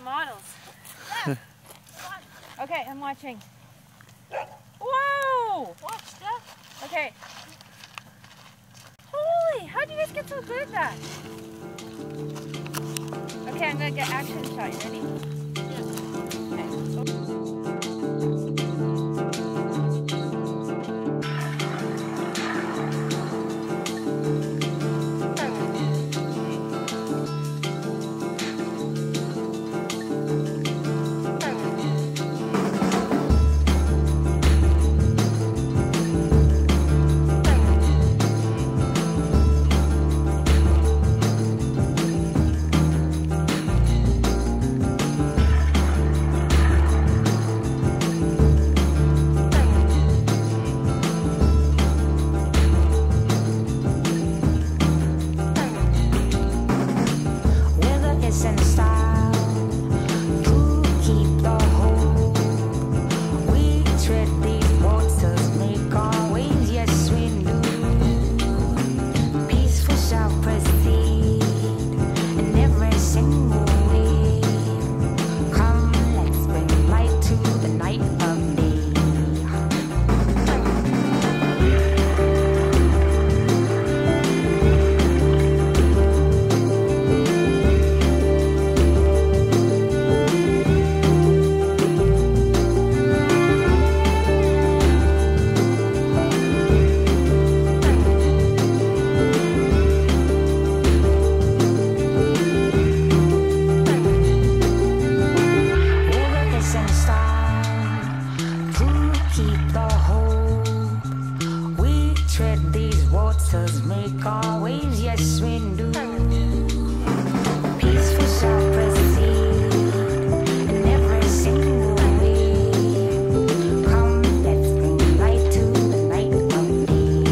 models. Okay, I'm watching. Whoa! Watch stuff. Okay. Holy, how did you guys get so good at that? Okay, I'm gonna get action shot. You ready? Make our waves, yes we do. Peaceful shall proceed in every single way. Come, let's bring light to the night of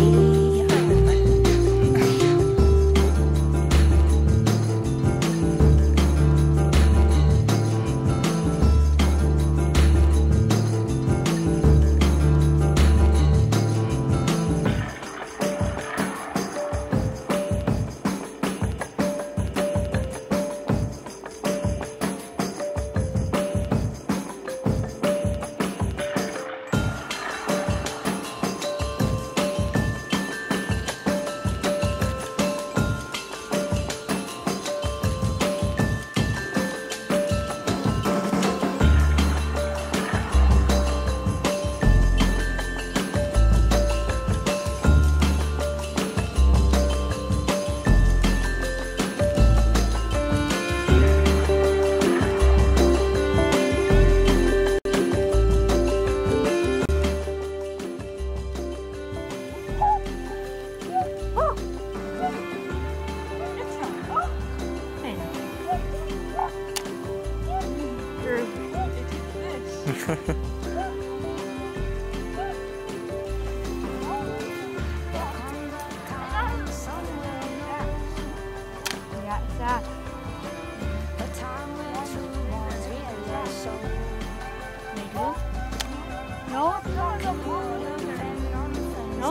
No,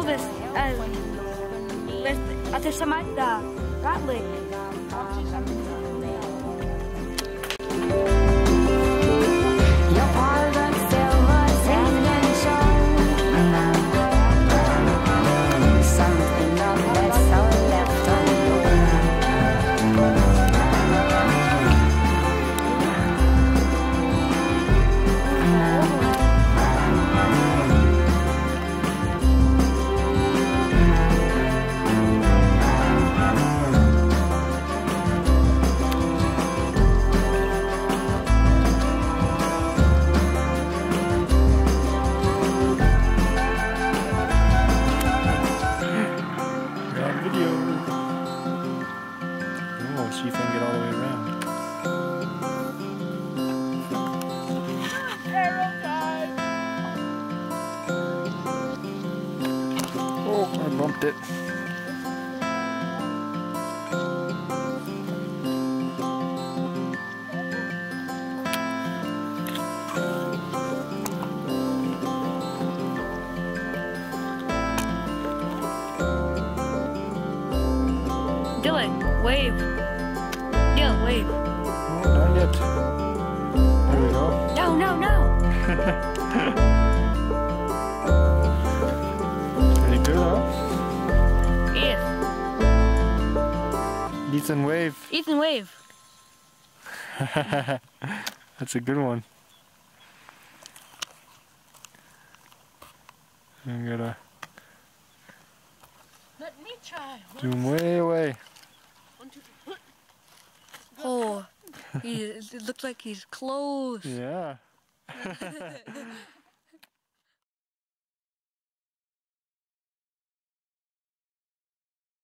there's some at the rat lake. See if I can get all the way around. Oh, I bumped it. Dylan, wave. Dylan, wave. Oh, not yet. No, no, no. Pretty good, huh? Yes. Ethan wave. Ethan wave. That's a good one. I'm gonna Let me try. zoom way away. 1, 2, 3. Oh, it looks like he's close. Yeah.